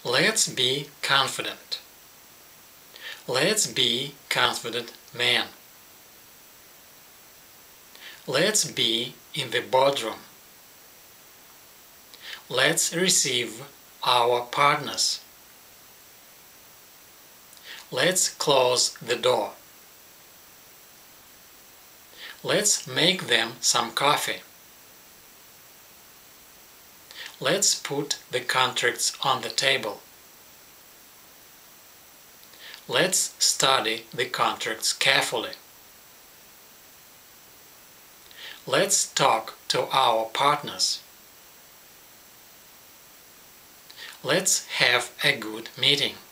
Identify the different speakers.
Speaker 1: Let's be confident. Let's be confident men. Let's be in the boardroom. Let's receive our partners. Let's close the door. Let's make them some coffee. Let's put the contracts on the table. Let's study the contracts carefully. Let's talk to our partners. Let's have a good meeting.